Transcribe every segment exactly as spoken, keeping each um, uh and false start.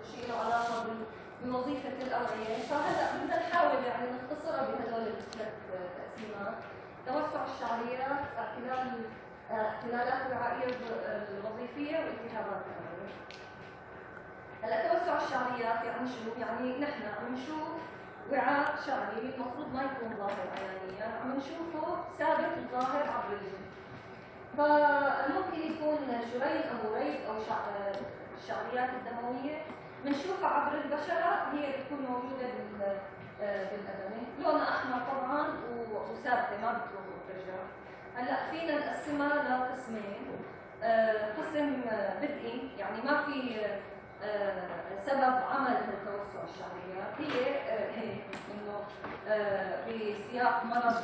شيء له علاقه بوظيفه الاوعيه، فهلا بدنا نحاول يعني نختصرها بهدول الثلاث تقسيمات: توسع الشعريات، اختلال اختلالات الوعائيه الوظيفيه، والتهابات الأوعية. هلا توسع الشعريات يعني شو؟ يعني نحن عم نشوف وعاء شعري المفروض ما يكون ظاهر عيانيا، يعني عم نشوفه ثابت وظاهر عبر الجلد. فممكن يكون شريط او ريد او الشعريات الدمويه بنشوفها عبر البشره، هي بتكون موجوده بالأدمة، لونها احمر طبعا وثابته ما بتروح وبترجع. هلا فينا نقسمها لقسمين: قسم بدئي يعني ما في سبب عمل توسع الشعريات، هي هيك انه بسياق مرض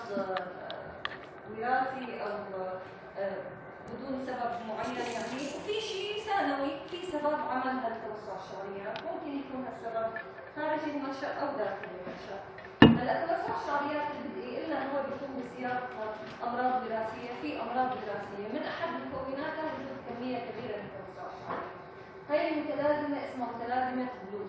وراثي او بدون سبب معين يعني، وفي شيء ثانوي في سبب عمل هالتوسع الشعريات، ممكن يكون هالسبب خارجي المنشأ او داخل المنشأ. هلا توسع الشعريات البدئي قلنا هو بيكون بسياق امراض وراثيه، في امراض وراثيه من احد مكوناتها وجود كميه كبيره من توسع الشعريات. هي المتلازمه اسمها متلازمه بلو،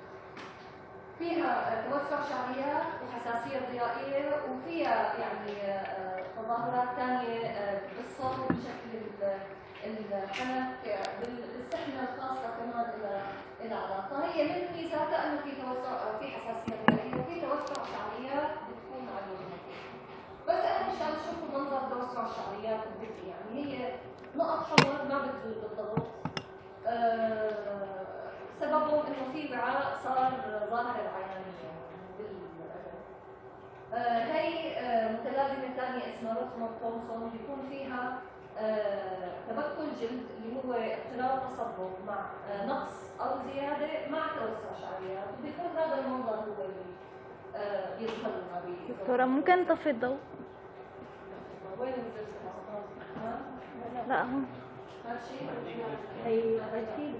فيها توسع شعريات وحساسيه ضيائيه، وفيها يعني تظاهرات ثانيه بالصوت بشكل الحنك، بالسحنه الخاصه كمان الى علاقه. هي من ميزاتها انه في توسع، في حساسيه ضيائيه، وفي توسع شعريات بتكون على الوجه. بس احنا مشان نشوف منظر توسع الشعريات البدئي، يعني هي نقط حمر ما بتزول بالضبط، أه سببهم انه في وعاء صار ظاهر عيانيا بالأدم. أه هي أه متلازمه ثانيه اسمها روتمان تومسون، بيكون فيها أه تبكل جلد اللي هو اضطراب تصبغ مع أه نقص او زياده مع توسع شعريات، وبيكون هذا المنظر هو اللي أه بيظهر لنا. دكتوره ممكن نطفي الضوء؟ وين نزلت الحصان؟ لا هون هذا شيء هي هي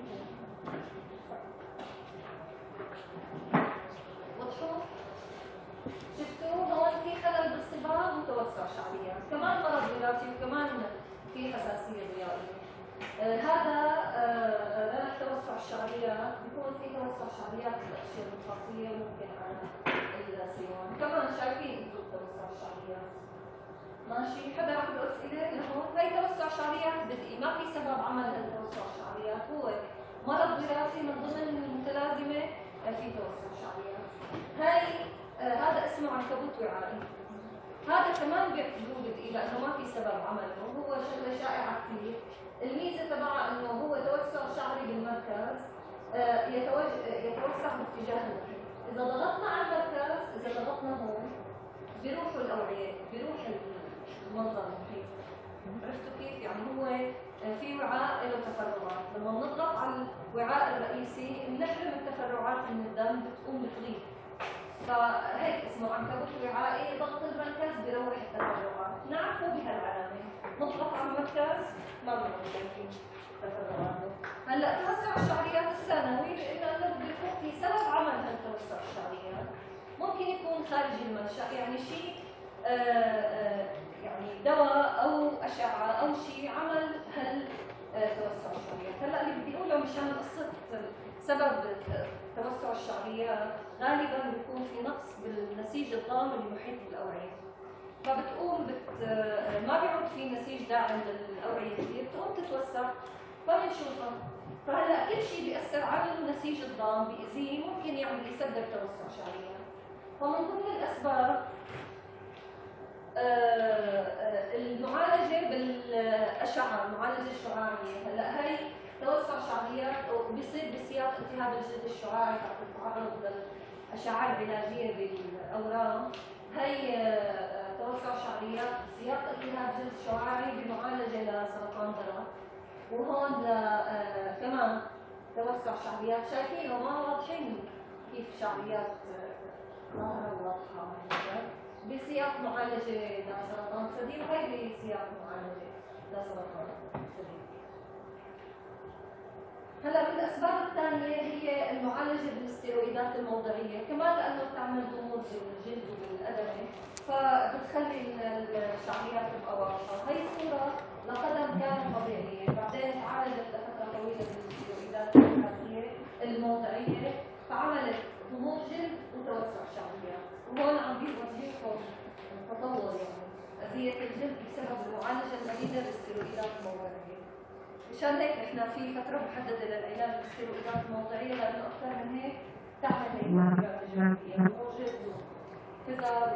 وضحوا؟ شفتوا هون في خلل بالصباغ وتوسع شعريات، كمان مرض وراثي وكمان في حساسيه ضيائيه. آه هذا آه رنح توسع الشعريات، بيكون في توسع شعريات بالاشياء الخاصيه ممكن على السيوان، كمان شايفين انتم توسع الشعريات. ماشي، حدا عنده اسئله لهون؟ هي توسع شعريات بدئي، ما في سبب عمل لتوسع الشعريات، هو مرض وراثي من ضمن المتلازمه في توسع شعريات. هاي آه هذا اسمه عنكبوت وعائي، هذا كمان بيعتبروه بدئي لانه ما في سبب عمله، هو شغله شائعه كثير. الميزه تبعه انه هو توسع شعري بالمركز، آه يتوسع باتجاه المحيط. اذا ضغطنا على المركز، اذا ضغطنا هون بيروحوا الاوعيه، بيروح المنظر المحيط. عرفتوا كيف؟ يعني هو في وعاء له تفرعات، لما نضغط على الوعاء الرئيسي بنحرم التفرعات من الدم بتقوم بتغيب، فهيك اسمه عنكبوت وعائي. ضغط المركز بيروح التفرعات، نعرفه بهالعلامه، نضغط على المركز ما بنكون شايفين تفرعاته. هلا توسع الشعريات الثانوي لانه بيكون في سبب عمل هالتوسع الشعريات، ممكن يكون خارج المنشأ، يعني شيء آآ آآ يعني دواء او اشعه او شيء عمل هال توسع الشعريات. هلا اللي بدي اقوله مشان قصه سبب توسع الشعريات، غالبا بيكون في نقص بالنسيج الضام اللي محيط بالاوعيه، فبتقوم بت ما بيعود في نسيج داعم للاوعيه كثير، بتقوم تتوسع فبنشوفها. فهلا كل شيء بيأثر على النسيج الضام بيأذيه، ممكن يعمل يسبب توسع شعريات. فمن ضمن الاسباب المعالجه بالاشعه، المعالجه الشعاعيه. هلا هي توسع شعريات وبيصير بسياق التهاب الجلد الشعاعي تحت التعرض للاشعه العلاجيه بالاورام. هي توسع شعريات بسياق التهاب جلد شعاعي بمعالجه لسرطان ذرة. وهون كمان توسع شعريات، شايفينه ما واضحين كيف شعريات ظاهره واضحه بسياق معالجه لسرطان الثدي، وهي بسياق معالجه لسرطان الثدي. هلا من الاسباب الثانيه هي المعالجه بالاستيرويدات الموضعيه، كمان لانه بتعمل ضمور بالجلد وبالادمه، فبتخلي الشعريات تبقى واضحه. هي الصوره لقدم كانت طبيعيه، بعدين تعالجت لفتره طويله بالاستيرويدات الحساسيه بالموضعيه فعملت ضمور جلد وتوسع شعريات، وهون عم بيوجهكم تطور يعني اذيه الجلد بسبب المعالجه المديده بالستيرويدات الموضعيه. مشان هيك احنا في فتره محدده للعلاج بالستيرويدات الموضعيه، لانه اكثر من هيك تعمل هيك تغيرات جلديه، ضمور جلد وفزر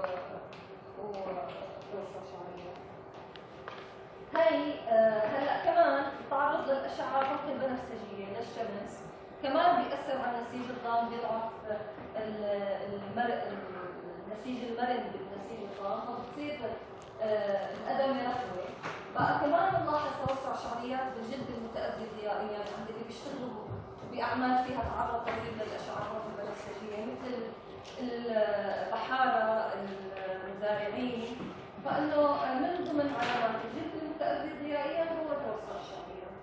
وتوسع شعريات. هاي آه هلا كمان التعرض للاشعه فوق البنفسجيه للشمس كمان بيأثر على نسيج الضام، بيضعف المر... النسيج المرن بالنسيج الضام، فبتصير آه الأدمة رخوة. بقى كمان بنلاحظ توسع شعريات بالجلد المتأذي ضيائيا عند اللي بيشتغلوا بأعمال فيها تعرض طويل للأشعة فوق البنفسجية مثل البحارة، المزارعين، فإنه من ضمن علامات الجلد المتأذي ضيائيا هو توسع الشعريات.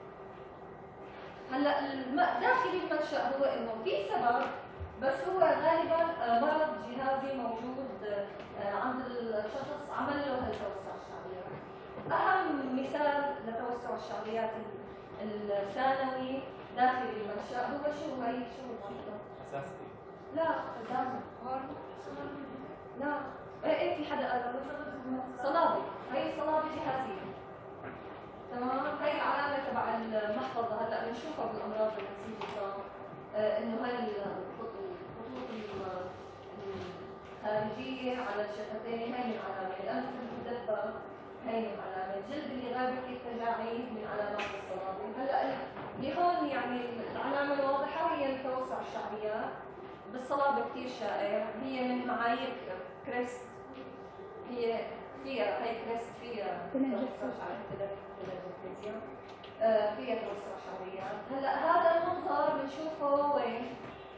هلا داخل المنشأ هو انه في سبب، بس هو غالبا مرض جهازي موجود عند الشخص عمل له هالتوسع الشعريات. اهم مثال لتوسع الشعريات الثانوي داخل المنشأ هو شو هي شو المنطقة؟ اساسي لا قدام لا ايه ايه في حدا قال صلابة، هي صلابة جهازية. تمام، هي العلامة تبع المحفظة هلا بنشوفها بالأمراض النسيج الضام، آه إنه هاي الخطوط الخارجية على الشفتين هاي من علامة، الأنف المدبب هاي من علامة، الجلد اللي غابة فيه التجاعيد من علامات الصلابة. هلا اللي هون يعني العلامة الواضحة هي توسع الشعريات بالصلابة كثير شائع، هي من معايير كريست، هي فيها هي كريست فيها آه فيها توسع شعريات. هلا هذا المنظر بنشوفه وين؟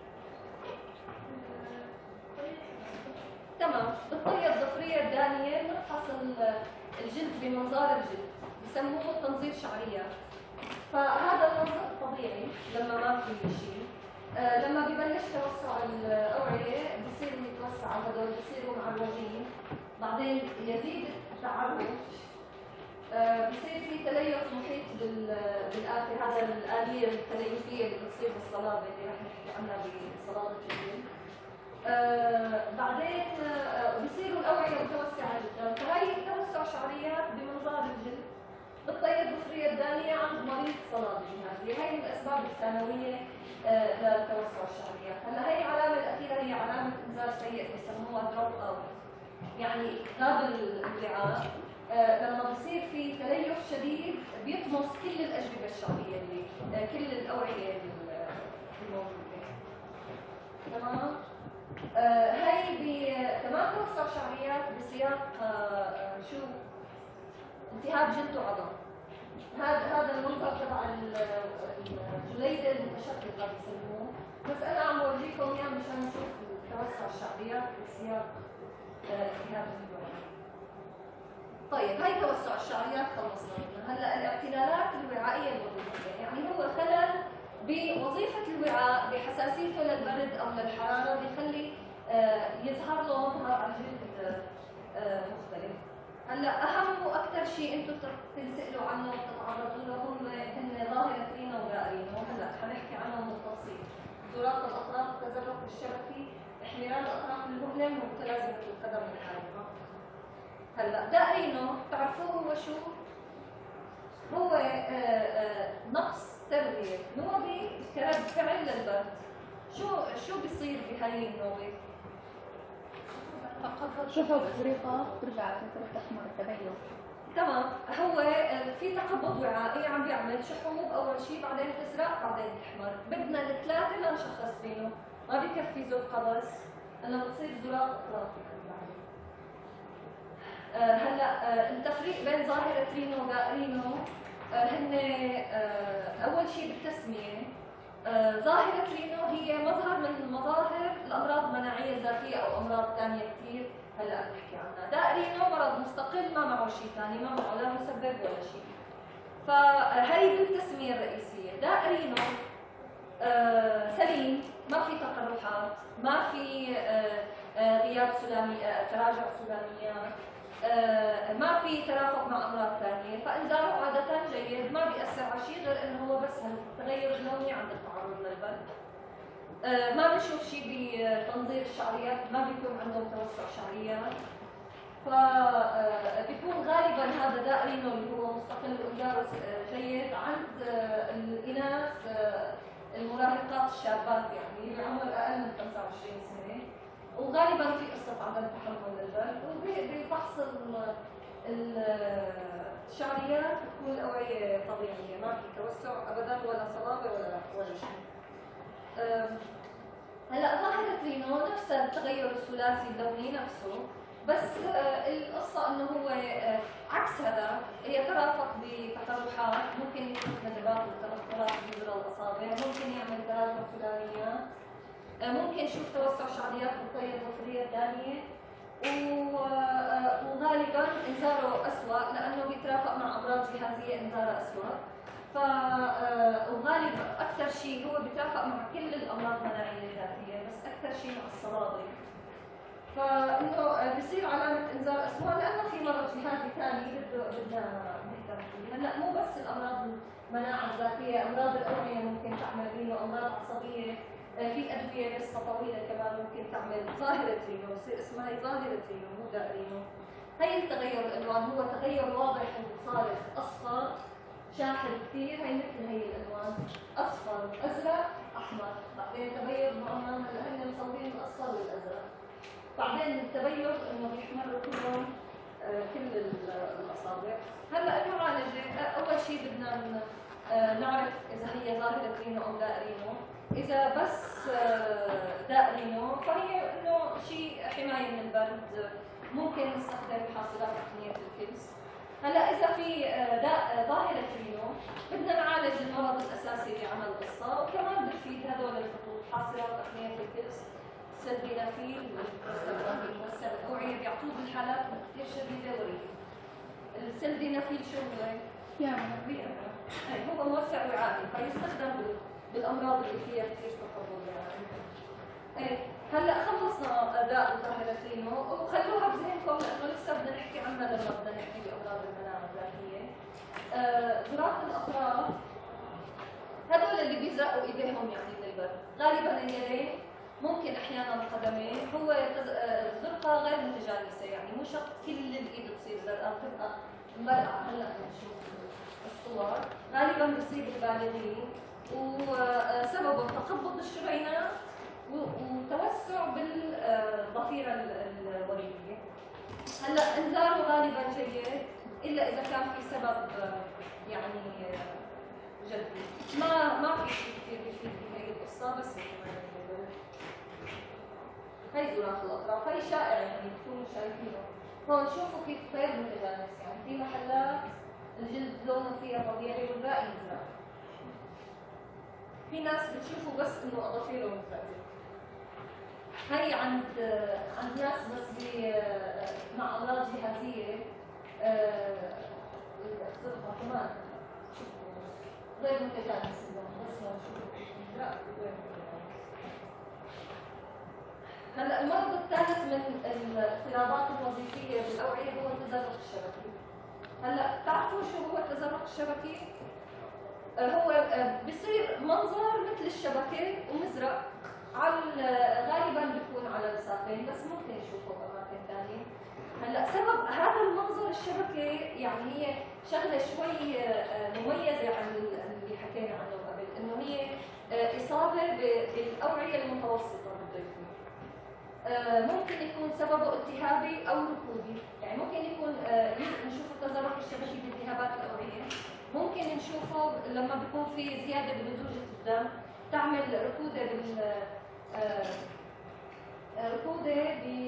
تمام، بالطية الضفرية الدانية بنفحص الجلد بمنظار الجلد، بسموه تنظير شعريات. فهذا المنظر الطبيعي لما ما في شيء. آه لما ببلش توسع الأوعية بصير يتوسع هذول بصيروا معوجين، بعدين يزيد التعرج، آه بصير في تليف محيط بالآفة، هذا الآلية التليفية اللي بتصير بالصلابة اللي رح نحكي عنها بصلابة الجلد. آه بعدين آه بصيروا الأوعية متوسعة جدا، فهي توسع شعريات بمنظار الجلد بالطية الضفرية الدانية عند مريض صلابة جهازية. هي من الأسباب الثانوية آه لتوسع الشعريات. هلا هي العلامة الأخيرة هي علامة إنزال سيء بسموها دروب أوت، يعني غاب الوعاء. آه لما بصير في تليف شديد بيطمس كل الأجوبة الشعرية اللي آه كل الأوعية الموجودة. تمام؟ آه هي كمان توسع شعريات بسياق آه شو؟ التهاب جلد وعظم. هذا هذا المنظر تبع الجليدة المتشققة بسموه، بس أنا عم بورجيكم إياه مشان نشوف توسع الشعريات بسياق التهاب جلد وعظم. طيب هي توسع الشعريات خلصنا منها. هلا الاختلالات الوعائية الوظيفية، يعني هو خلل بوظيفة الوعاء بحساسيته للبرد أو للحرارة بيخلي آه يظهر له مظهر على الجلد آه مختلف. هلا أهم وأكثر شيء أنتم بتنسألوا عنه وبتتعرضوا له هم هن ظاهرة رينو وغائرينو، وهلا حنحكي عنهم بالتفصيل. زرار الأطراف، التزرق الشبكي، احمرار الأطراف المؤلم، ومتلازمة القدم الحارقة. هلا دائرينو بتعرفوه هو شو؟ هو آآ آآ نقص تربية نوبي كرد فعل للبرد. شو شو بيصير بهاي النوبة؟ شوفوا بطريقة بترجع لفترة تحمر التبين. تمام، هو في تقبض وعائي عم بيعمل شحوب أول شيء، بعدين تزرق، بعدين تحمر. بدنا الثلاثة لنشخص بينه، ما بكفي زود قبس، لأنه بتصير زرار أطراف. آه هلا آه التفريق بين ظاهرة رينو وغائرينو آه هن آه أول شيء بالتسمية. آه ظاهرة رينو هي مظهر من مظاهر الأمراض المناعية الذاتية أو أمراض ثانية كثير هلا بنحكي عنها. دائرينو مرض مستقل ما معه شيء ثاني، ما معه لا مسبب ولا شيء. فهي بالتسمية الرئيسية. دائرينو آه سليم، ما في تقرحات، ما في آه آه غياب سلامي، آه تراجع سلاميات، آه ما في ترافق مع امراض ثانيه، فانذاره عاده جيد، ما بيأثر على شيء غير انه هو بس التغير اللوني عند التعرض للبرد. آه ما بنشوف شيء بتنظير الشعريات، ما بيكون عندهم توسع شعريات. فبيكون غالبا هذا داء رينو اللي هو مستقل وانذاره جيد عند الاناث المراهقات الشابات، يعني بعمر اقل من خمسة وعشرين سنه، وغالبا في قصه عدم تحمل للبرد. وبفحص الشعريات بتكون الاوعيه طبيعيه، ما في توسع ابدا ولا صلابه ولا ولا شيء. هلا ظاهره رينو نفس التغير الثلاثي اللوني نفسه، بس القصه انه هو عكس هذا، هي ترافق بتقرحات، ممكن يكون ندبات وترهلات بذرة الاصابع، ممكن يعمل تراجع فلانيات، ممكن نشوف توسع شعريات بالطيه البصريه الثانيه، وغالبا انذاره اسوء لانه بيترافق مع امراض جهازيه انذاره اسوء. ف وغالبا اكثر شيء هو بيترافق مع كل الامراض المناعيه الذاتيه، بس اكثر شيء مع الصلابه. فانه بصير علامه انذار اسوء لانه في مرض جهازي ثاني بده بدنا نهتم فيه. هلا مو بس الامراض المناعه الذاتيه، امراض الاوعيه ممكن تعمل رينو، امراض عصبيه، في ادويه لسه طويله كمان ممكن تعمل ظاهره رينو، بصير اسمها هي ظاهره رينو مو داء رينو. هي التغير الالوان هو تغير واضح وصارخ، اصفر شاحب كثير، هي مثل هي الالوان، اصفر ازرق احمر، بعدين تبيض معمم، هلا هن مصورين الاصفر والازرق، بعدين التبيض انه بيحمروا كلهم آه كل الاصابع. هلا المعالجه اول شيء بدنا آه نعرف اذا هي ظاهره رينو او داء رينو. اذا بس آه داء رينو فهي انه شيء حمايه من البرد، ممكن نستخدم حاصلات تقنيه الكبس. هلا اذا في آه داء ظاهره رينو بدنا نعالج المرض الاساسي اللي عمل القصه، وكمان بتفيد هدول الخطوط حاصلات تقنيه الكبس، سلدينافيل والبروستاجلاندين موسع الاوعيه، بيعطوه بالحالات كثير شديده وريد. السلدينافيل شو هو؟ يعمل بيعمل اي هو موسع وعائي، فيستخدم بالامراض اللي فيها كثير تقبل يعني. ايه هلا خلصنا داء ظاهره رينو، وخلوها بذهنكم لانه لسه بدنا نحكي عنها لما بدنا نحكي بامراض المناعه الذاتيه. آه زراق الاطراف هدول اللي بيزرقوا ايديهم يعني من البرد، غالبا اليدين، ممكن احيانا القدمين. هو الزرقاء غير متجانسه، يعني مو شرط كل الايد تصير زرقاء، بتبقى مرقعه. هلا بنشوف الصور، غالبا بيصيب البالغين وسببه تقبض الشريانات وتوسع بالضفيره الوريديه. هلا انذاره غالبا جيد الا اذا كان في سبب يعني جدي، ما ما في شيء كثير بيفيد بهي القصه، بس هي زراق الاطراف، هي شائعه يعني بتكونوا شايفينه. هون شوفوا كيف غير متجانس، يعني في محلات الجلد لونه فيها طبيعي والباقي مزرق. في ناس بتشوفوا بس انه اظافيره مزرقه. هي عند عند ناس بس مع امراض جهازيه الزرقاء كمان غير متجانس، بس ما نشوفه لا غير متجانس. هلا المرض الثالث من الاضطرابات الوظيفيه بالاوعيه هو التزرق الشبكي. هلا بتعرفوا شو هو التزرق الشبكي؟ هو بصير منظر مثل الشبكه ومزرق، على غالبا بيكون على الساقين، بس ممكن نشوفه باماكن ثانيه. هلا سبب هذا المنظر الشبكه يعني هي شغله شوي مميزه عن اللي حكينا عنه قبل، انه هي اصابه بالاوعيه المتوسطه بالضيفه. ممكن يكون سببه التهابي او ركودي، يعني ممكن يكون نشوف التزرق الشبكي بالتهابات الاوعيه، ممكن نشوفه لما بيكون في زياده بلزوجه الدم تعمل ركوده بال ركوده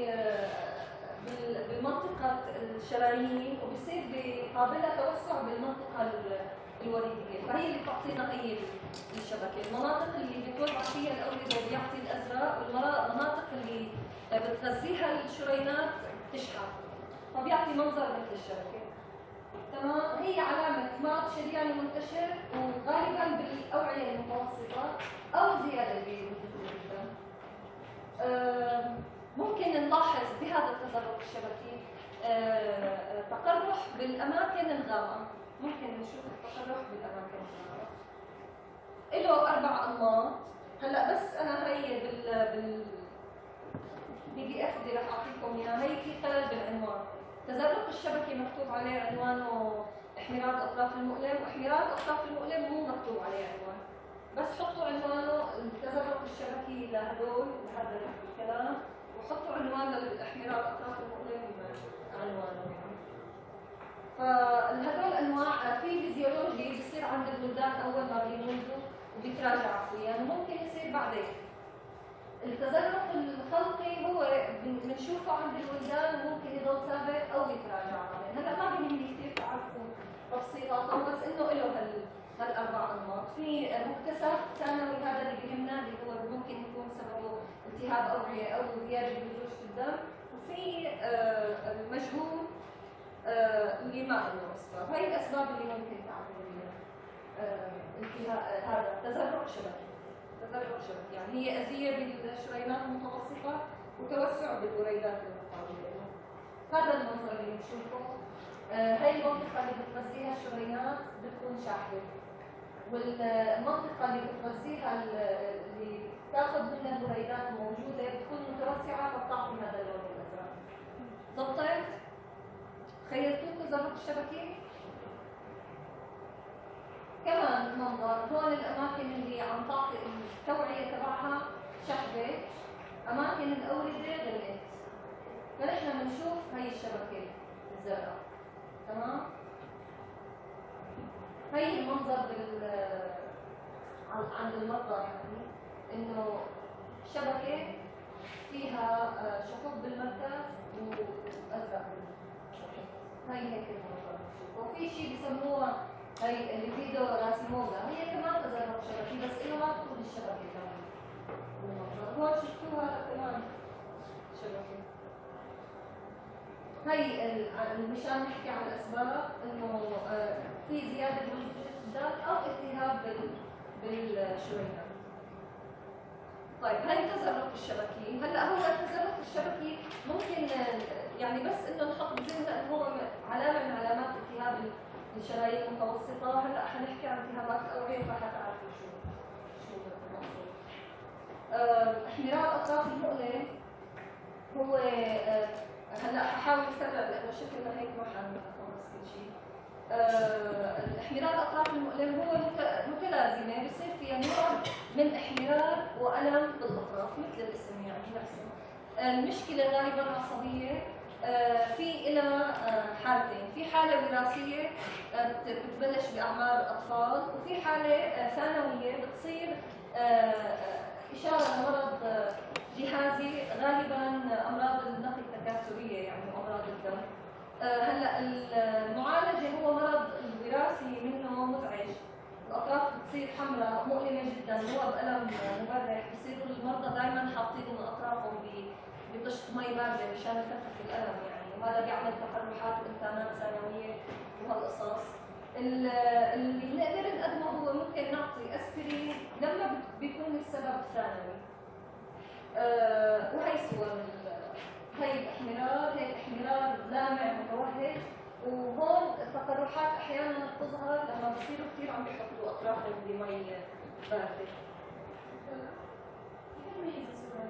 بمنطقه الشرايين، وبصير بقابلها توسع بالمنطقه الوريديه، فهي اللي بتعطينا هي الشبكه. المناطق اللي بتوزع فيها الاورده بيعطي الازرق، والمناطق اللي بتغذيها الشريانات بتشحن، فبيعطي منظر مثل الشبكه. تمام، هي علامه مرض شرياني منتشر وغالبا بالاوعيه المتوسطه او زياده بوجود الدم. ممكن نلاحظ بهذا التزرق الشبكي تقرح بالاماكن الغامقه، ممكن نشوف التقرح بالاماكن الغامقه. له اربع انماط. هلا بس انا هي بال بال بي دي اف اللي رح اعطيكم اياها، هي في خلل بالعنوان. تزلق الشبكي مكتوب عليه عنوانه احمرار اطراف المؤلم، واحمرار اطراف المؤلم مو مكتوب عليه عنوان. بس حطوا عنوانه التزلق الشبكي لهدول لهذا الكلام، وحطوا عنوان للاحمرار اطراف المؤلم عنوانه يعني. فهدول انواع في فيزيولوجي بصير عند الولدان اول ما بيولدوا وبيتراجع فيه، يعني ممكن يصير بعدين. التزلق الخلقي هو بنشوفه عند الولدان وممكن يضل ثابت او يتراجع بعدين. هلا ما بيهمني كثير تعرفوا تفصيلاته، بس انه له هال هالاربع انماط. في مكتسب ثانوي هذا اللي بيهمنا، اللي هو ممكن يكون سببه التهاب اوعيه او زياده بجوش الدم، وفي آه المجهول آه اللي ما له اسباب. هاي الاسباب اللي ممكن تعمل آه التهاب هذا تزلق شبكي. تزلق شبكي يعني هي اذيه بالشريانات المتوسطه وتوسع بالوريدات المقابله. هذا المنظر اللي بنشوفه. آه هاي المنطقه اللي بتغذيها الشريانات بتكون شاحبه، والمنطقه اللي بتغذيها اللي تاخذ منها الوريدات الموجوده بتكون متوسعه فبتعطي هذا اللون الازرق. ضبطت؟ تخيلتوا تزلق الشبكي؟ كمان منظر هون الاماكن اللي عم تعطي التوعيه تبعها شحبه، اماكن الاورده غلت. فنحن بنشوف هي الشبكه الزرقاء. تمام؟ هي المنظر بال عند المرضى، يعني انه شبكه فيها شقوق بالمركز وازرق. هي هيك المنظر بنشوفه. وفي شيء بسموها هي الليبيدو راسيموزا، هي كمان تزلق شبكي بس إلها طول الشبكه كمان. هون شفتوها كمان شبكه. هي مشان نحكي عن الاسباب انه في زياده بوجود الدم او التهاب بالشريان. طيب هي التزلق الشبكي. هلا هو التزلق الشبكي ممكن يعني بس انه نحط بذهننا انه هو علامه من علامات التهاب الشرايين المتوسطه. هلا حنحكي عن التهابات الاوعيه فحتعرفوا شو شو المقصود. احمرار اطراف المؤلم هو آه هلا ححاول اسرع لانه شكلنا هيك ما حنخلص كل شيء. آه الاحمرار اطراف المؤلم هو متلازمه، بصير فيها نوع من احمرار والم بالاطراف مثل الاسم يعني نفسه. آه المشكله غالبا عصبيه. آه في لها آه حالتين، في حاله وراثيه آه بتبلش باعمار الاطفال، وفي حاله آه ثانويه بتصير آه اشاره لمرض آه جهازي غالبا امراض النقل التكاثريه يعني امراض الدم. آه هلا المعالجه هو مرض الوراثي منه مزعج، الاطراف بتصير حمراء مؤلمه جدا، هو بالم مبرح، بصيروا المرضى دائما حاطين اطرافهم بطشت مي بارده مشان يخفف الالم يعني، وهذا بيعمل تقرحات وانتانات ثانويه وهالقصص. اللي بنقدر نقدمه هو ممكن نعطي اسبرين لما بيكون السبب ثانوي. أه وهي صور هي الاحمرار، هي الاحمرار لامع متوهج، وهون التقرحات احيانا بتظهر لما بصيروا كثير عم يحطوا اطرافهم بمي بارده. كيف نميز الصور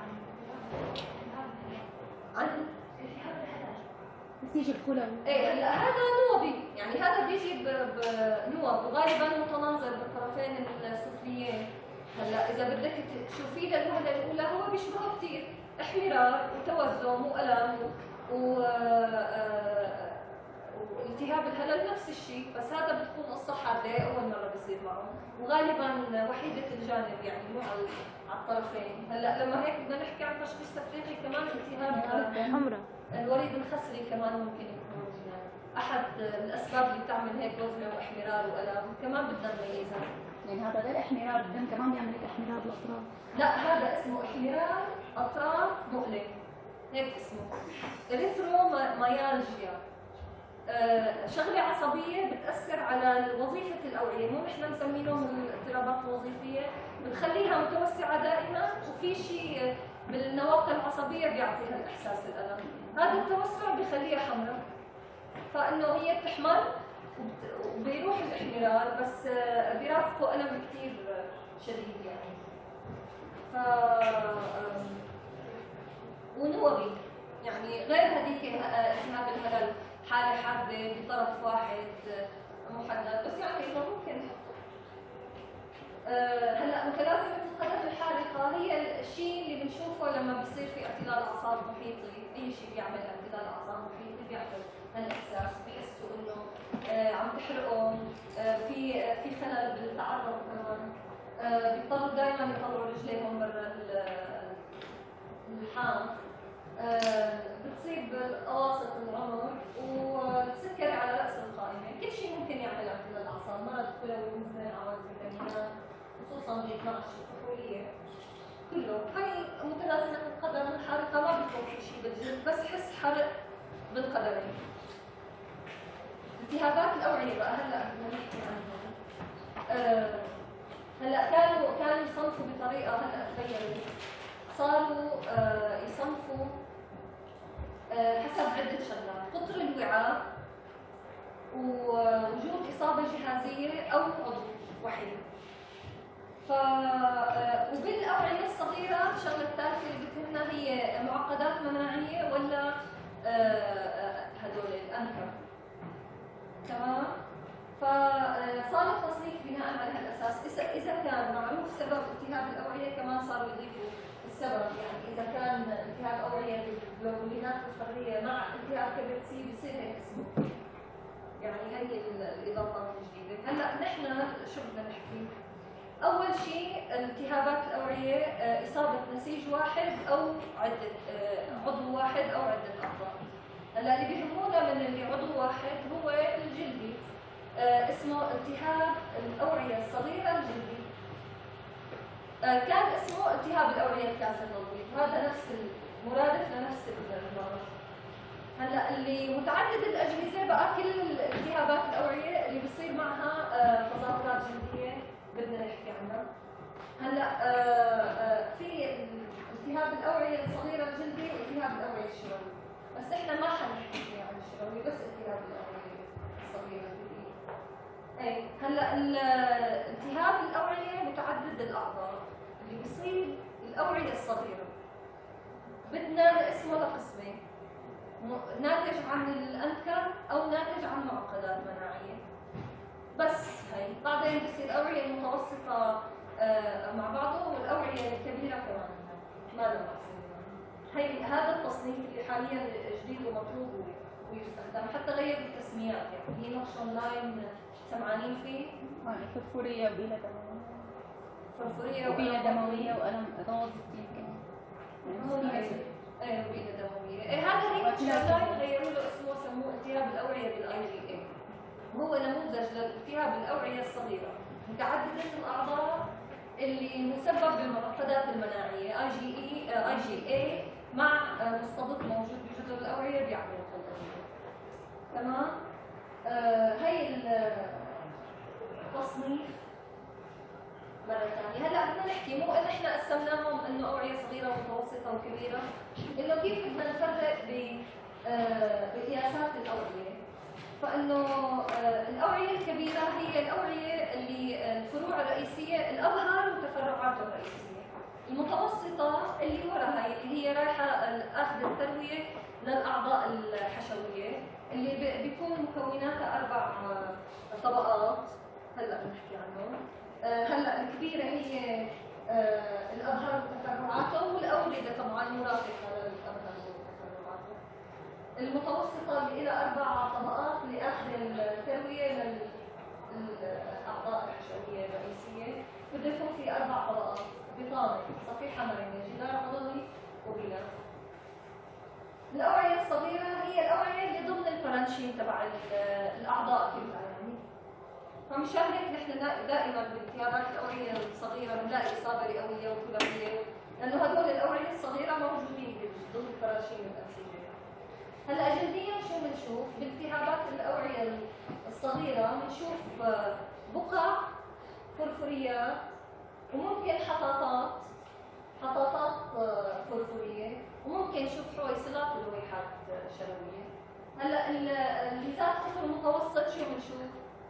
عن بس يجي الكلوي؟ ايه هلا هذا نوبي، يعني هذا بيجي بنوب وغالبا متناظر بالطرفين السفليين. هلا اذا بدك تشوفيه للوهله الاولى هو بيشبهه كثير، احمرار وتوزم والم و والتهاب الهلل نفس الشيء، بس هذا بتكون قصه حاده اول مره بيصير معه، وغالبا وحيده الجانب يعني مو على الطرفين. هلا لما هيك بدنا نحكي عن تشخيص تفريقي كمان التهاب حمراء الوريد الخصري كمان ممكن يكون احد الاسباب اللي بتعمل هيك وزمه واحمرار والم، كمان بدنا نميزها. يعني هذا غير احمرار الدم كمان بيعمل لك احمرار بالاطراف؟ لا هذا اسمه احمرار اطراف مؤلم، هيك اسمه اريثروميالجيا. آه شغله عصبيه بتاثر على وظيفه الاوعيه، مو نحن مسمينهم الاضطرابات الوظيفيه، بتخليها متوسعه دائما وفي شيء بالنواقل العصبيه بيعطي هالاحساس الالم. هذا التوسع بخليها حمراء، فانه هي بتحمل وبيروح الاحمرار، بس بيرافقه الم كثير شديد يعني. ف ونوبي يعني غير هذيك التهاب الهلال حاله حاده بطرف واحد محدد، بس يعني انه ممكن أه هلا متلازمه القدم الحارقه هي الشيء اللي بنشوفه لما بيصير في اعتلال اعصاب محيطي. اي شيء بيعمل اعتلال اعصاب محيطي بيعمل هالاحساس، بيحسوا انه أه عم تحرقهم، أه في أه في خلل بالتعرض كمان، أه بيضطروا دائما يطلعوا رجليهم برا الحام، أه بتصيب اواسط العمر، والسكري على راس القائمه. كل شيء ممكن يعمل اعتلال الاعصاب، مرض كلوي مزمن، عوز فيتامينات، خصوصا ب اثنعش الطفوليه كله. هاي متلازمه القدم الحارقه ما بيكون في شيء بالجلد، بس حس حرق بالقدمين. التهابات الاوعيه بقى هلا بدنا نحكي عنها. أه هلا كانوا كانوا يصنفوا بطريقه، هلا تغيروا، صاروا أه يصنفوا أه حسب عده شغلات: قطر الوعاء، ووجود اصابه جهازيه او عضو وحيد. ف وبالاوعيه الصغيره الشغله الثالثه اللي بتهمنا هي معقدات مناعيه ولا هدول الانكر. تمام؟ فصار التصنيف بناء على هالاساس. اذا اذا كان معروف سبب التهاب الاوعيه كمان صاروا يضيفوا السبب، يعني اذا كان التهاب اوعيه بالجلوبولينات الفقريه مع التهاب كبد سي بصير هيك اسمه. يعني هي الاضافات الجديده. هلا نحن شو بدنا نحكي؟ اول شيء التهابات الاوعيه اصابه نسيج واحد او عده عضو واحد او عده اعضاء. هلا اللي بيهمونا من اللي عضو واحد هو الجلدي، اسمه التهاب الاوعيه الصغيره الجلدي. كان اسمه التهاب الاوعيه الكاسر النظيف، وهذا نفس المرادف لنفس المرض. هلا اللي متعدد الاجهزه بقى كل التهابات الاوعيه اللي بصير معها تظاهرات جلديه بدنا نحكي عنها. هلا في التهاب الاوعيه الصغيره الجلدي والتهاب الاوعيه الشراوي، بس احنا ما حنحكي عن الشراوي، بس التهاب الاوعيه الصغيره الجلدي. اي هلا التهاب الاوعيه متعدد الاعضاء اللي بيصيب الاوعيه الصغيره بدنا نقسمه لقسمين: ناتج عن الانكر او ناتج عن معقدات مناعيه. بس هي بعدين بصير الاوعيه المتوسطه مع بعضه والاوعيه الكبيره كمان ما لها مقصود. هي هذا التصنيف اللي حاليا جديد ومطلوب ويستخدم، حتى غير التسميات. يعني في نقش اونلاين سمعانين فيه؟ فرفوريه وبيلا دمويه. فرفوريه وبيلا دمويه والم غاز يمكن. ايه وبيلا دمويه. ايه هذا رينج اونلاين غيروا له اسمه، سموه التهاب الاوعيه بالاي جي اي. هو نموذج لالتهاب الاوعيه الصغيره متعدده الاعضاء اللي مسبب بالمعقدات المناعيه اي جي اي اي جي اي مع مستضد موجود بجذور الاوعيه بيعمل الخلطه. تمام؟ آه هي التصنيف مرة ثانية. هلا بدنا نحكي، مو ان احنا قسمناهم انه اوعية صغيرة ومتوسطة وكبيرة، انه كيف بدنا نفرق بقياسات الاوعية. فانه الاوعية الكبيرة هي الاوعية اللي الفروع الرئيسية الابهر وتفرعاته الرئيسية. المتوسطة اللي وراها اللي هي رايحة اخذ التروية للاعضاء الحشوية اللي بيكون مكوناتها اربع طبقات، هلا بنحكي عنهم. هلا الكبيره هي الابهار وتفرعاته، والاورده طبعا مرافقه للابهار وتفرعاته. المتوسطه اللي لها اربع طبقات لاخذ الترويه للاعضاء الحشويه الرئيسيه، بده يكون في اربع طبقات: بطانه، صفيحه مرنه، جدار عضلي، وغلاف. الاوعيه الصغيره هي الاوعيه اللي ضمن البرانشين تبع الاعضاء كلها يعني. فمشان هيك نحن دائما بالالتهابات الاوعيه الصغيره بنلاقي اصابه رئويه وكلويه، لانه هدول الاوعيه الصغيره موجودين ضمن البرانشين الانسجه. هلا جلديا شو بنشوف؟ بالالتهابات الاوعيه الصغيره بنشوف بقع فرفوريات، وممكن حطاطات حطاطات شلويه. هلا اللي ذات قطر متوسط شو بنشوف؟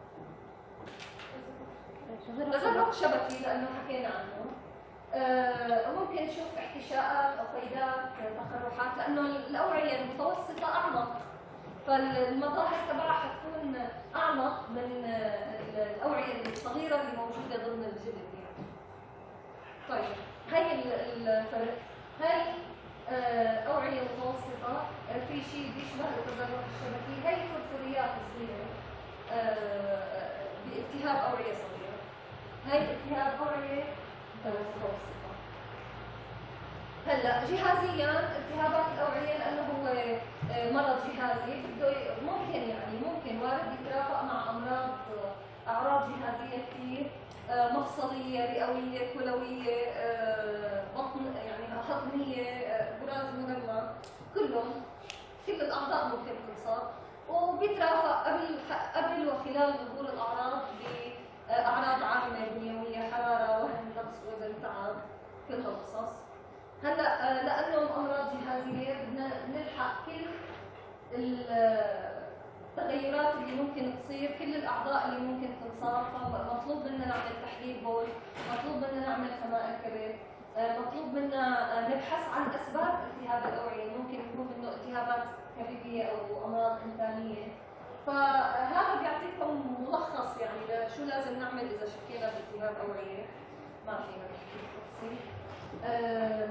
تزرق شبكي لانه حكينا عنه. آه ممكن نشوف احتشاءات او قيدات تقرحات لانه الاوعيه المتوسطه اعمق، فالمظاهر تبعها حتكون اعمق من الاوعيه الصغيره اللي موجوده ضمن الجلد يعني. طيب هي الفرق، هي آه اوعيه متوسطه في شيء بيشبه التزرق الشبكي، هي فرفوريات صغيره آه بالتهاب اوعيه صغيره، هي التهاب اوعيه متوسطه. هلا جهازيا التهابات الاوعيه لانه هو مرض جهازي بده ممكن يعني ممكن وارد يترافق مع امراض اعراض جهازيه كثير، مفصليه، رئويه، كلويه، بطن يعني هضميه، براز منمى، كلهم كل الاعضاء ممكن تنصاب، وبيترافق قبل قبل وخلال ظهور الاعراض باعراض عامه بنيويه، حراره، وهن، نقص وزن، تعب، كل هالقصص. هلا لانهم امراض جهازيه بدنا نلحق كل التغيرات اللي ممكن تصير، كل الاعضاء اللي ممكن تنصاب، فمطلوب منا نعمل تحليل بول، مطلوب منا نعمل خمائر كبد، مطلوب منا نبحث عن اسباب التهاب الاوعيه، ممكن يكون منه التهابات كبديه او امراض انسانيه. فهذا بيعطيكم ملخص يعني شو لازم نعمل اذا شكينا بالتهاب اوعيه، ما فينا نحكي بالتفصيل. أه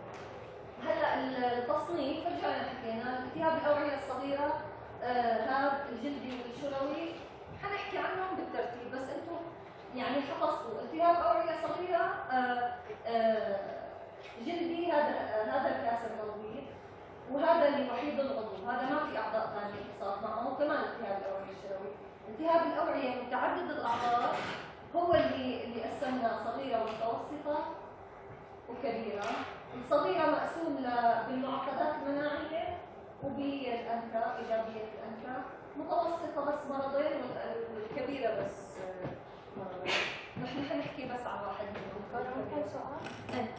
هلا التصنيف رجعنا حكينا التهاب الاوعيه الصغيره، أه هذا الجلدي والشلوي حنحكي عنهم بالترتيب، بس انتم يعني حفظتوا التهاب اوعيه صغيره أه أه جلدي، هذا هذا الكاسر موجود، وهذا اللي وحيد العضو، هذا ما في اعضاء ثانيه اتصال معه، كمان التهاب الاوعيه الشلوي. التهاب الاوعيه متعدد الاعضاء هو اللي اللي قسمناه صغيره ومتوسطه وكبيرة. الصغيرة مقسوم بالمعقدات المناعية وبالأنكا، إيجابية الأنكا، متوسطة بس مرضين، والكبيرة بس مرضين. نحن حنحكي بس عن واحد منهم. ممكن سؤال؟ ايه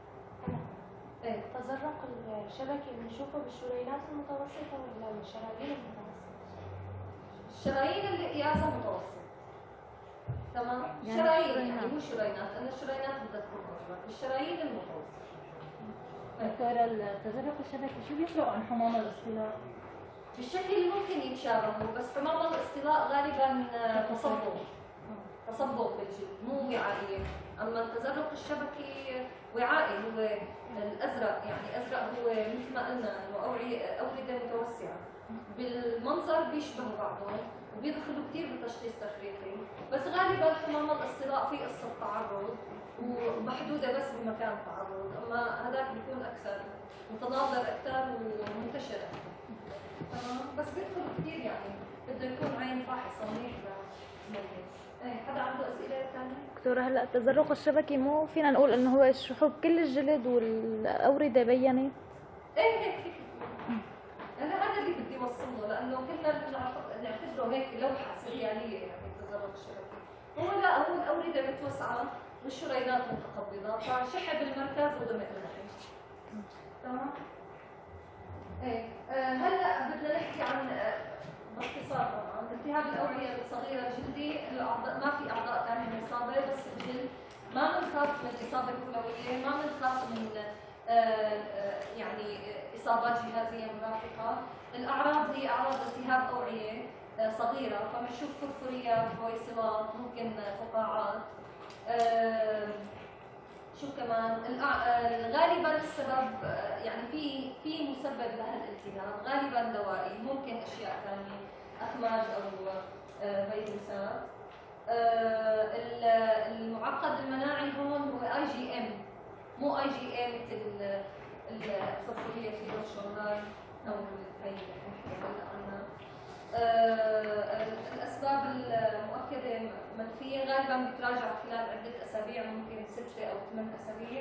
ايه التزرق الشبكي بنشوفه بالشريانات المتوسطة ولا الشرايين المتوسطة؟ الشرايين اللي قياسها متوسط. تمام؟ يعني شرايين يعني مو شريانات، لأن الشريانات بدها تكون أصغر، الشرايين المتوسطة. دكتورة التزرق الشبكي شو بيفرق عن حمام الاصطلاء؟ بالشكل ممكن يتشابهوا، بس حمام الاصطلاء غالبا تصبغ تصبغ بالجلد مو وعائية، أما التزرق الشبكي وعائي، هو الأزرق، يعني أزرق هو مثل ما قلنا إنه أوعية أوردة متوسعة، بالمنظر بيشبهوا بعضهم وبيدخلوا كثير بتشخيص تفريقي، بس غالبا حمام الاصطلاء في قصة تعرض ومحدودة بس بمكان تعرض، أما هذاك بيكون أكثر متناظر أكثر ومنتشر أكثر. تمام؟ بس بيدخلوا كثير يعني بده يكون عين فاحصة منيح للمميز. ايه حدا عنده أسئلة ثانية؟ دكتورة هلا التزرق الشبكي مو فينا نقول إنه هو شحوب كل الجلد والأوردة بينت؟ ايه هيك فيك تقول. أنا هذا اللي بدي أوصله، لأنه كنا نعتبره هيك لوحة سريالية يعني التزرق الشبكي. هو لا، هو الأوردة متوسعة والشريانات متقبضة، فشحب المركز وضمن النهاية. تمام؟ ايه آه هلا بدنا نحكي عن باختصار طبعا التهاب الاوعيه الصغيره الجلدي، الاعضاء ما في اعضاء ثانيه مصابه بس الجلد، ما بنخاف من الاصابه الكلويه، ما بنخاف من آه آه يعني اصابات جهازيه مرافقه. الاعراض هي اعراض التهاب اوعيه آه صغيره، فبنشوف فرفوريات، بويصلات، ممكن فقاعات. آه شو كمان؟ غالبا السبب يعني في في مسبب لهالالتهاب، غالبا دوائي، ممكن اشياء ثانيه، اخماج او فيروسات. المعقد المناعي هون هو اي جي ام، مو اي جي ام مثل الفرفوريه في الشونغاي او هي اللي حنحكي هلا عنها. الاسباب المؤكده منفيه، غالبا بتراجع خلال عده اسابيع، ممكن ستة او ثمان اسابيع.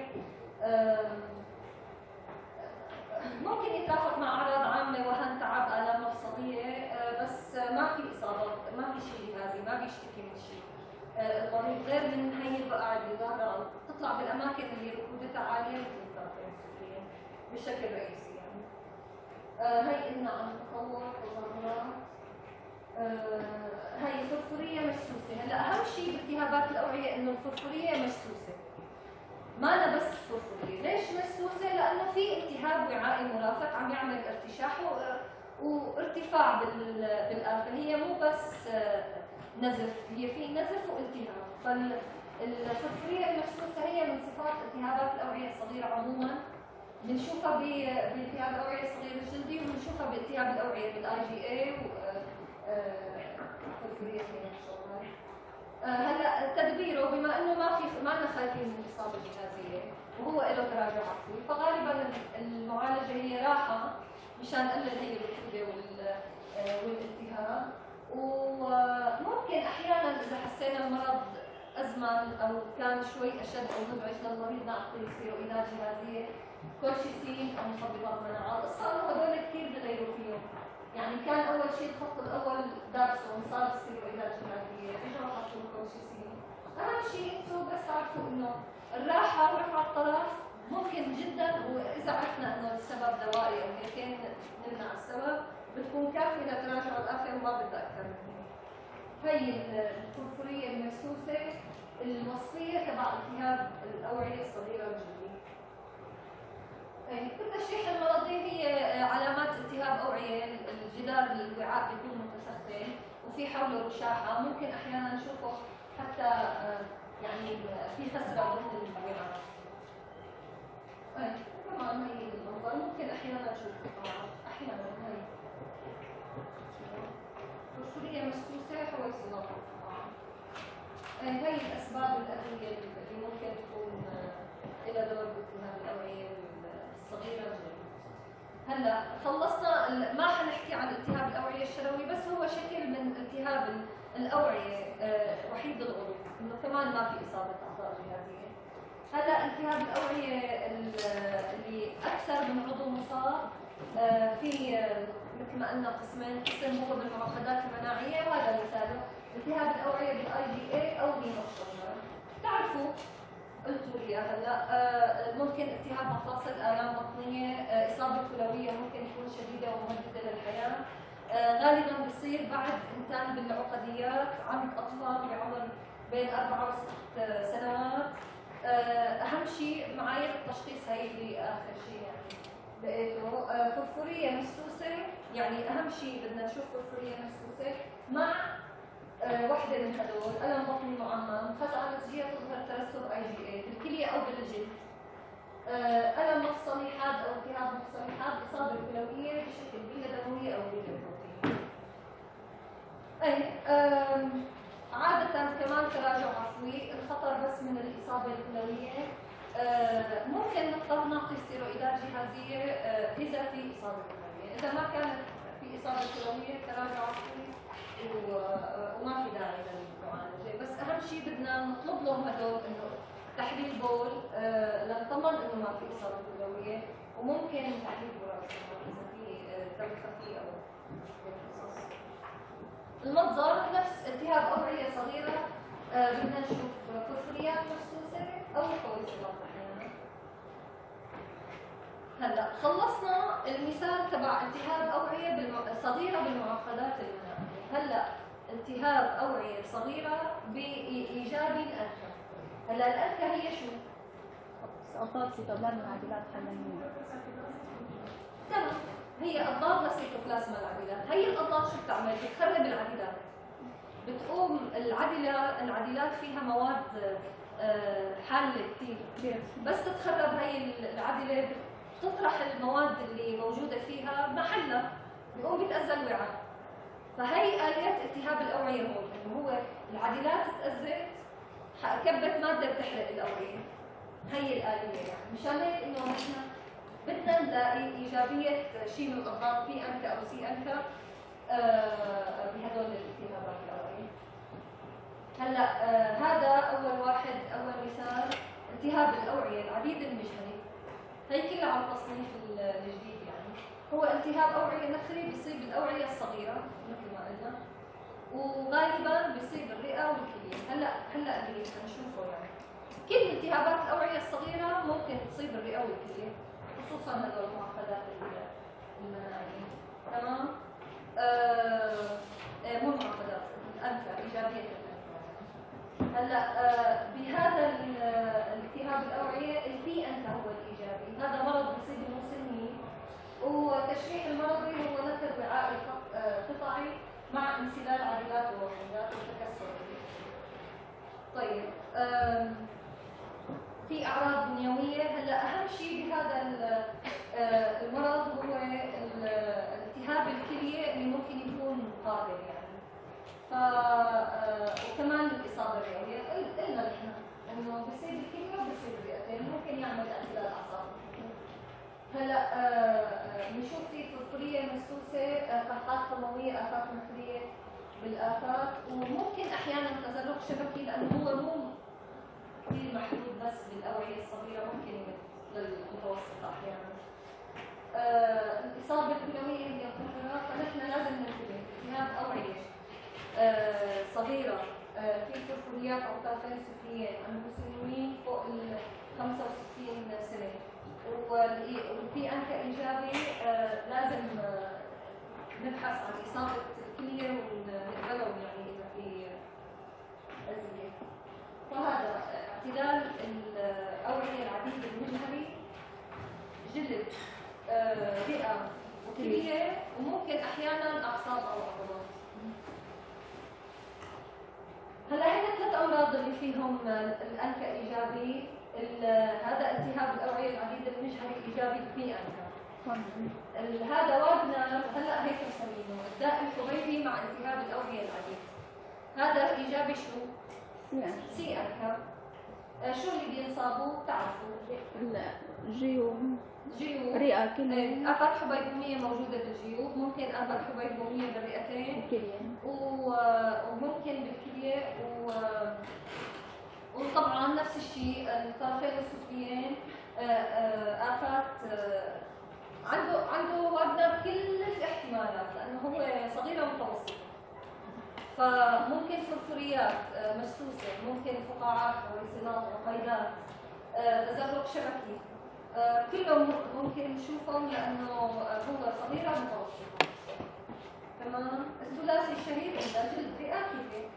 ممكن يترافق مع اعراض عامه، وهن، تعب، الام مفصليه، بس ما في اصابات، ما في شيء جهازي، ما بيشتكي من شيء. المريض غير من هي البقع اللي ظاهره تطلع بالاماكن اللي ركودتها عاليه مثل الفرقين السفليه بشكل رئيسي يعني. آه هي قلنا عن تطور تظاهرات. آه هي فرفوريه مجسوسه. هلا اهم شيء بالتهابات الاوعيه انه الفرفوريه مجسوسه. ما أنا بس فرفوريه، ليش مجسوسه؟ لانه في التهاب وعائي مرافق عم يعمل ارتشاح وارتفاع بالآفة. هي مو بس نزف، هي في نزف والتهاب. فالفرفوريه المجسوسه هي من صفات التهابات الاوعيه الصغيره عموما. بنشوفها بالتهاب الاوعيه الصغيره الجلدي، وبنشوفها بالتهاب الاوعيه بالاي جي اي وفرفوريه فيها شغلات. هلا تدبيره بما انه ما في ما لنا خايفين من الاصابه الجهازيه وهو له تراجع عفوي، فغالبا المعالجه هي راحه مشان نقلل هي الركبه والالتهاب. وممكن احيانا اذا حسينا المرض ازمن او كان شوي اشد او مزعج للمريض نعطي ستيرويدات جهازيه، كولشيسين او مخدرات مناعه. القصه انه هدول كثير بغيروا فيهم. يعني كان اول شيء الخط الاول دارسون، صار ستيرويدات جهازيه، اجوا حطوا كولشيسين. اهم شيء انتم بس تعرفوا انه الراحه ورفع الطرف ممكن جدا، واذا عرفنا انه السبب دوائي او هيك نمنع السبب، بتكون كافيه لتراجع الآفة وما بدها اكثر من هيك. هي الفرفوريه المجسوسه الوصفيه تبع التهاب الاوعيه الصغيره الجلديه. التشريح المرضي هي علامات التهاب اوعيه، الجدار الوعاء بيكون متسخن وفي حوله رشاحه، ممكن احيانا نشوفه حتى يعني في خسره ضمن الوعاء. كمان هي المنظر ممكن احيانا نشوفه احيانا هي فرفوريه مجسوسه حويصلات. هي الاسباب الادويه اللي ممكن تكون لها دور بالتهاب الاوعيه الصغيره الجلديه. هلا خلصنا، ما حنحكي عن التهاب الاوعيه الشلوي بس، هو شكل من التهاب الاوعيه وحيد العضو، انه كمان ما في اصابه اعضاء جهازيه. هلا التهاب الاوعيه اللي اكثر من عضو مصاب في مثل ما قلنا قسمين، قسم هو بالمعقدات المناعيه وهذا مثاله التهاب الاوعيه بالاي جي اي او بمشروع. بتعرفوا قلتوا لي هلا آه ممكن التهاب مفاصل، الام بطنيه، آه اصابه كلويه ممكن تكون شديده ومهدده للحياه. آه غالبا بصير بعد انتان بالعقديات عند اطفال بعمر بين اربعه وست سنوات. آه اهم شيء معايير التشخيص هي اللي اخر شيء يعني لقيته. آه فرفوريه مجسوسه، يعني اهم شيء بدنا نشوف فرفوريه مجسوسه مع أه واحدة من هدول، ألم بطني معمم، خزعة نسجية تظهر ترسب اي جي اي بالكلية أو بالجلد، أه ألم مفصلي حاد أو التهاب مفصلي حاد، إصابة كلوية بشكل بيئة دموية أو بيئة بروتين. أي أه عادة كمان تراجع عفوي، الخطر بس من الإصابة الكلوية. أه ممكن نضطر نعطي ستيرويدات جهازية أه إذا في إصابة كلوية، إذا ما كانت في إصابة كلوية تراجع عفوي وما في داعي للمعالجه. بس اهم شيء بدنا نطلب لهم هدول انه تحليل بول آه لنطمن انه ما في اصابه كلويه، وممكن تحليل وراثي اذا في دم خفي او قصص. المنظر نفس التهاب اوعيه صغيره، آه بدنا نشوف فرفوريات مجسوسه او حويصلات احيانا. هلا خلصنا المثال تبع التهاب اوعيه بالم... صغيره بالمعقدات المناعيه. هلا التهاب اوعيه صغيره بايجابي الانكه. هلا الانكه هي شو؟ سقطات سيتوبلازما العديلات حلميه. تمام، هي اضداد لسيتوبلازما العديلات. هي الاضداد شو بتعمل؟ بتخرب العديلات. بتقوم العديله العديلات فيها مواد حاله كثير، بس تتخرب هي العديله تطرح المواد اللي موجوده فيها محلها، بيقوم بيتاذى الوعاء. فهي آلية التهاب الأوعية هون، إنه هو العديلات تأذت كبت مادة بتحرق الأوعية. هي الآلية يعني، مشان هيك إنه نحن بدنا نلاقي إيجابية شيء من الأضداد بي أنكا أو سي أنكا آه بهدول الالتهابات الأوعية. هلا آه هذا أول واحد، أول مثال التهاب الأوعية العديد المجهري. هي كلها على التصنيف الجديد يعني. هو التهاب أوعية نخري بيصيب الأوعية الصغيرة مثل ما قلنا، وغالبا بيصيب الرئة والكلية. هلا هلا اللي حنشوفه يعني كل التهابات الأوعية الصغيرة ممكن تصيب الرئة والكلية، خصوصا هدول المعقدات المناعي. تمام؟ آه منعقدة الأنفة، إيجابية الأنفة. هلا آه بهذا الالتهاب الأوعية البي أنت هو الإيجابي، هذا مرض بيصيب المسنين، والتشريح المرضي هو نثر وعائي قطعي مع انسلال عضلات ووحدات وتكسر. طيب في اعراض بنيويه. هلا اهم شيء بهذا المرض هو التهاب الكليه اللي ممكن يكون قاتل يعني. ف وكمان الاصابه الرئويه، قلنا نحن انه بصير الكليه وبصير الرئتين، ممكن يعمل اختلال اعصاب. هلا بنشوف في فرفوريه مسوسه، قحطات قلويه، افات مخليه بالافات، وممكن احيانا تزلق شبكي لانه هو مو كثير محدود بس بالاوعيه الصغيره، ممكن للمتوسطه احيانا. آه، الاصابه الكلويه هي الخطره، فنحن لازم ننتبه. التهاب اوعيه آه، صغيره آه، في فرفوريات او طرفين سفليين عند المسنين فوق ال خمسة وستين سنه، والبي أنكا إيجابي آه لازم آه نبحث عن إصابة الكلية ونقبلهم يعني إذا في أزمة. فهذا اعتلال الأوعية العديد المجهري، جلد آه رئة وكلية، وممكن أحيانا أعصاب أو عضلات. هلا هنا ثلاث أمراض اللي فيهم الأنكا إيجابي. هذا التهاب الاوعيه العديد المجهري ايجابي بي انكا. هذا واجنر هلا هيك مسمينه الداء الحبيبي مع التهاب الاوعيه العديد. هذا ايجابي شو؟ سي انكا. شو اللي بينصابوا بتعرفوا؟ الجيوب، جيوب، رئه، كليه، افات حبيبوميه موجوده بالجيوب، ممكن افات حبيبوميه بالرئتين وممكن بالكليه، و وطبعا نفس الشيء الطرفين السفليين آفات. عنده عنده واجنر كل الاحتمالات لانه هو صغيره متوسطه، فممكن فرفوريات مسوسه، ممكن فقاعات وانسلاط وقيدات، تزلق شبكي، كلهم ممكن نشوفهم لانه هو صغيره متوسطه. تمام. الثلاثي الشهير عندها جلد رئه كليه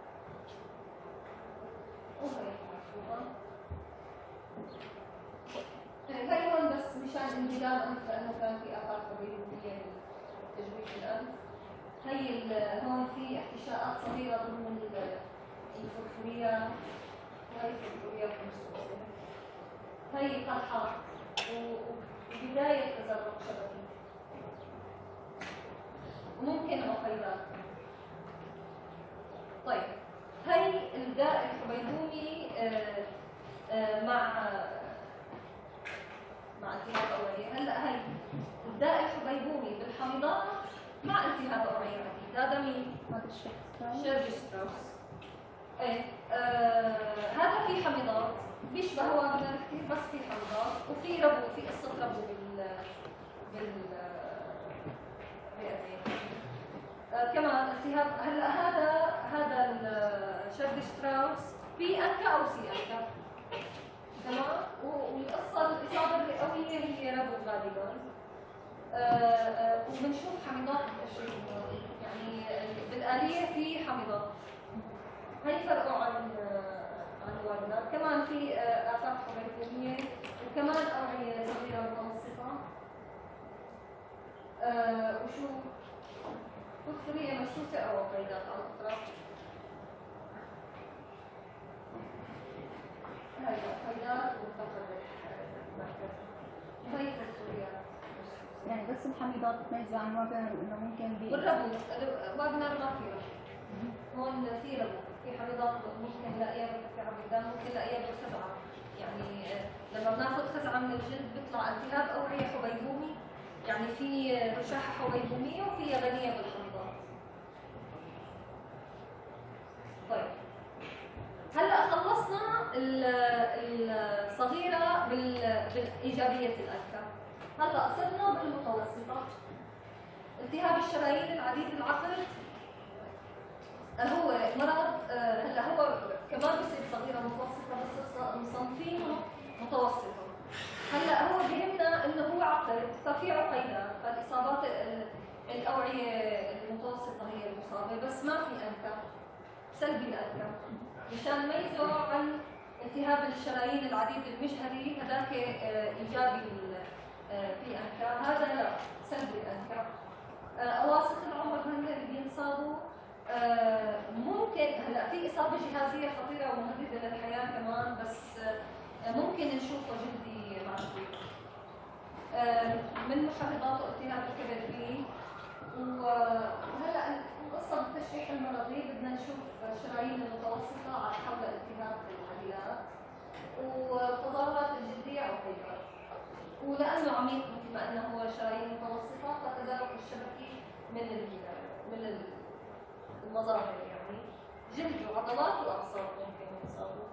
هاي هون بس مشان انجلاب انف لانه كان في افات حبيبيه لتجويف الانف. هي هون في احتشاءات صغيره ضمن الفرفوريات، وهي الفرفوريات المسوسه. هي قرحات وبدايه تزلق شبكي، وممكن عقيدات. طيب هي الداء الحبيبومي آه آه مع مع التهاب اوعيه. هلا هي الداء الحبيبومي بالحمضات مع التهاب اوعيه عديد. هذا مين؟ هذا الشخص شيرجي ستراوس. ايه آه هذا في حمضات بيشبه واجنر كثير، بس في حمضات وفي ربو، في قصه ربو بال بال آه كمان التهاب. هلا هذا هذا الشيرجي ستراوس بي انكا او سي انكا. تمام. والقصه الاصابه الرئويه هي ربو غالبا. آه آه وبنشوف حمضات بالتشريح يعني بالآلية في حمضات. هي فرقوا عن عن الواجنر. كمان في آفات حبيبومية وكمان أوعية صغيرة متوسطة. آه وشو؟ فرفورية مسوسة أو عقيدات على الأطراف. هاي عقيدات ومتقرب مركز. هاي فرفوريات. يعني بس الحميضات بتميزها عن واجنر انه ممكن بي والربو، واجنر ما في ربو. هون في ربو، في حميضات ممكن نلاقيها في عبدان، ممكن نلاقيها بالخزعة. يعني لما بناخذ خزعة من الجلد بيطلع التهاب أوعية حبيبومي، يعني في رشاحة حبيبومية وفيها غنية بالحمضات. طيب هلا خلصنا الصغيرة بالإيجابية الأنكا. هلا صرنا بالمتوسطة. التهاب الشرايين العديد العقد هو مرض. هلا هو كمان بصير صغيرة متوسطة، بس مصنفينه متوسطة. هلا هو بيهمنا انه هو عقد، ففي عقيدات، فالاصابة الأوعية المتوسطة هي المصابة، بس ما في أنكا، سلبي الأنكا، مشان نميزه عن التهاب الشرايين العديد المجهري، هذاك إيجابي في أنكا، هذا لا، سلبي الأنكا. أواسط العمر هن اللي بينصابوا ممكن، هلا في إصابة جهازية خطيرة ومهددة للحياة كمان، بس ممكن نشوفه جلدي مع الوقت. من محرضاته التهاب الكبد بي، وهلا القصه بالتشريح المرضي بدنا نشوف الشرايين المتوسطه على حول التهاب العضلات والتظاهرات الجلديه او غيرها. ولانه عميق مثل ما قلنا هو شرايين متوسطه، فتدرج الشبكي من من المظاهر، يعني جلد وعضلات واعصاب ممكن يصابوا.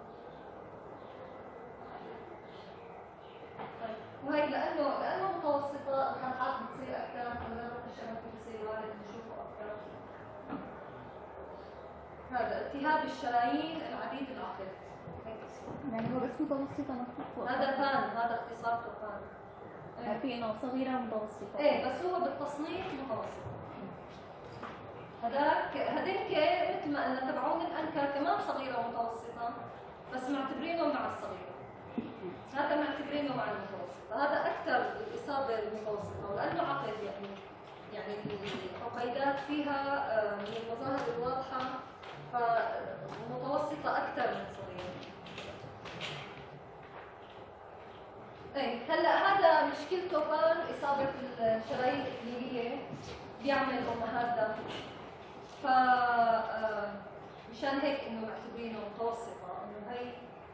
وهي لانه لانه متوسطه الحلقات بتصير اكثر، تدرج الشبكي بصير وارد نشوفه اكثر. هذا التهاب الشرايين العديد العقد، يعني هو بس متوسطة مكتوب. هذا فان، هذا اختصار فان. يعني في انه صغيرة ومتوسطة. ايه بس هو بالتصنيف متوسط. هذاك هذيك مثل ما قلنا تبعون الانكر كمان صغيرة ومتوسطة، بس معتبرينه مع الصغيرة. هذا معتبرينه مع المتوسطة، هذا أكثر الإصابة المتوسطة، ولأنه عقد يعني يعني العقيدات فيها من المظاهر الواضحة، فمتوسطة أكثر من صغيرة. ايه هلا هذا مشكلته كان إصابة الشرايين الإكليلية، بيعمل أمهات دم، ف مشان هيك إنه معتبرينه متوسطة، إنه هي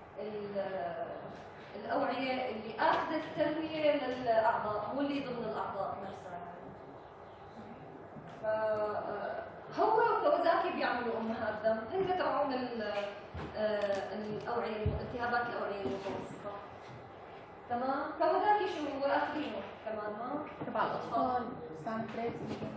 الأوعية اللي أخذت تروية للأعضاء، هو اللي ضمن الأعضاء نفسها. فهو وكوازاكي بيعملوا أمهات دم، هي تبعون الأوعية التهابات الأوعية المتوسطة. تمام؟ كوازاكي شو هو أخذينه كمان ما؟ تبع الأطفال سانفريز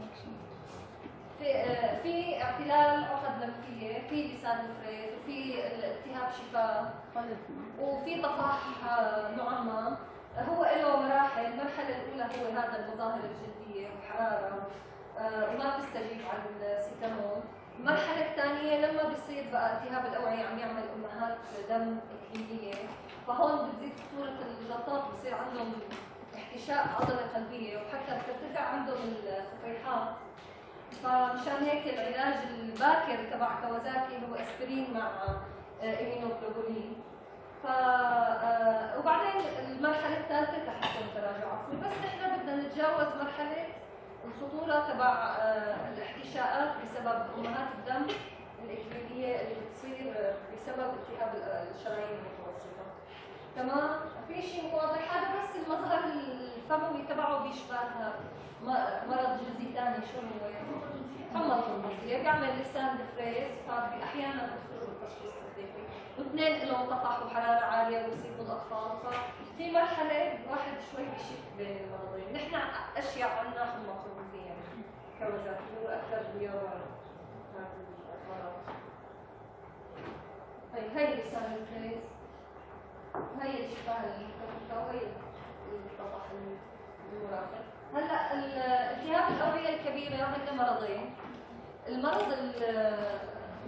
في في اعتلال عقد لمفيه، في لسان الفريز، وفي التهاب شفاه، وفي طفح معمم. هو له مراحل، المرحله الاولى هو هذا المظاهر الجلديه وحراره وما بتستجيب على السيتامول. المرحله الثانيه لما بيصير بقى التهاب الاوعيه عم يعمل امهات دم اكلينيه، فهون بتزيد خطوره الجلطات، بصير عندهم احتشاء عضله قلبيه، وحتى بترتفع عندهم الصفيحات. فمشان هيك العلاج الباكر تبع كوازاكي هو اسبرين مع ايمينوجلوبولين. ف وبعدين المرحله الثالثه تحسن تراجع عصبي، بس نحن بدنا نتجاوز مرحله الخطوره تبع الاحتشاءات بسبب امهات الدم الاكليليه اللي بتصير بسبب التهاب الشرايين المتوسطه. تمام؟ في شيء واضح؟ هذا بس المظهر الفموي تبعه بيشبه مرض جلدي ثاني. شو هو؟ حمى القرنفية، بيعمل لسان الفريز، فاحيانا بيخرجوا التشخيص الطبي، واثنين لهم طفح وحراره عاليه ويصيبوا الاطفال، ففي مرحله واحد شوي بيشك بين المرضين. نحن اشياء عندنا حمى القرنفية كوازاكي هو اكثر بيوع هذا المرض. هي هي لسان الفريز، هي الشفاه المختلفه، وهي الطفح المرافق. هلا التهاب الاوعيه الكبيره عندنا مرضين. المرض اللي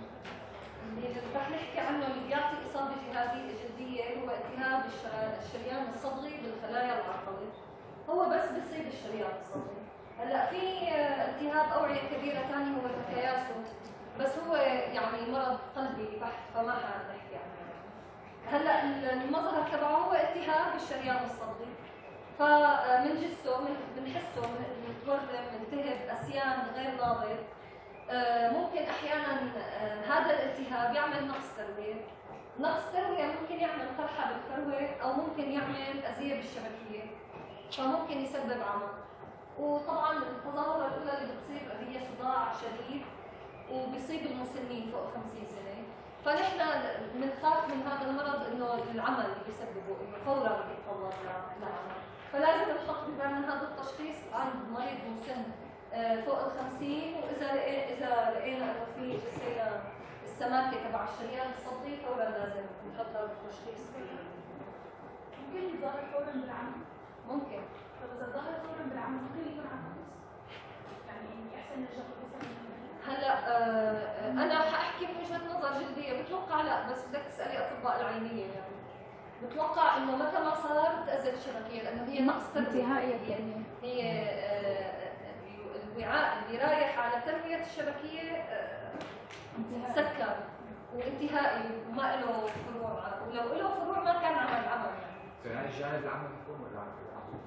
رح نحكي عنه اللي بيعطي اصابه جهازيه جلديه هو التهاب الشريان الصدغي بالخلايا العضليه. هو بس بيصيب الشريان الصدغي. هلا في التهاب اوعيه كبيره ثاني هو تكياسو، بس هو يعني مرض قلبي بحت، فما حنحكي عنه. هلا المظهر تبعه هو التهاب الشريان الصدغي، فمنجسه بنحسه متورم منتهب اسيان غير ناضج. ممكن احيانا هذا الالتهاب يعمل نقص ترويه، نقص ترويه ممكن يعمل قرحه بالفروه او ممكن يعمل اذيه بالشبكيه، فممكن يسبب عمى. وطبعا التظاهره الاولى اللي بتصير هي صداع شديد وبيصيب المسنين فوق خمسين سنه، فنحن بنخاف من هذا المرض انه العمى اللي بيسببه انه فورا بيتطور لعمى. فلازم نحط ببالنا هذا التشخيص عند مريض مسن فوق ال خمسين، واذا اذا لقينا انه في جسينا السماكه تبع الشريان الصدغي فورا لازم نحط هذا التشخيص. ممكن يظهر فورا بالعمى؟ ممكن. طب اذا ظهر فورا بالعمى ممكن يكون عمى؟ يعني احسن نجاح هلا آه انا حاحكي من وجهه نظر جلديه، بتوقع لا، بس بدك تسالي اطباء العينيه يعني. بتوقع انه متى ما صار تاذت الشبكيه لانه هي نقص تربيه. انتهائية يعني هي آه الوعاء اللي رايح على تنميه الشبكيه آه سكر وانتهائي وما له فروع، ولو له فروع ما كان عمل عمل يعني. فهي جانب العمل يكون ولا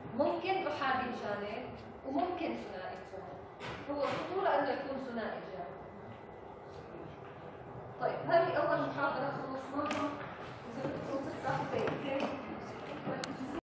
ممكن احادي الجانب وممكن ثنائي الجانب. هو الخطوره انه يكون ثنائي الجانب.